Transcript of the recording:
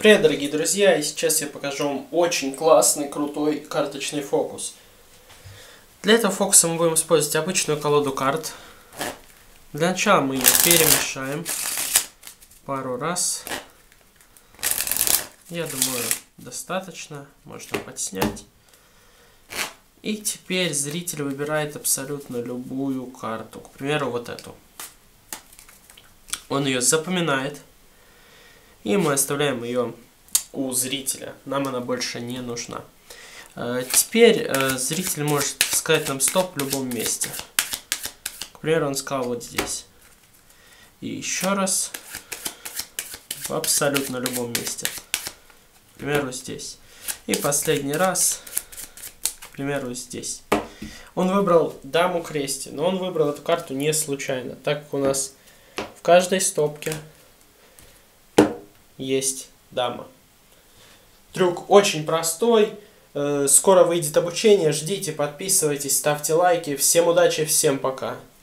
Привет, дорогие друзья, и сейчас я покажу вам очень классный, крутой карточный фокус. Для этого фокуса мы будем использовать обычную колоду карт. Для начала мы ее перемешаем пару раз. Я думаю, достаточно, можно подснять. И теперь зритель выбирает абсолютно любую карту, к примеру, вот эту. Он ее запоминает. И мы оставляем ее у зрителя. Нам она больше не нужна. Теперь зритель может сказать нам стоп в любом месте. К примеру, он сказал вот здесь. И еще раз. В абсолютно любом месте. К примеру, здесь. И последний раз. К примеру, здесь. Он выбрал даму крести. Но он выбрал эту карту не случайно. Так как у нас в каждой стопке есть дама. Трюк очень простой. Скоро выйдет обучение. Ждите, подписывайтесь, ставьте лайки. Всем удачи, всем пока.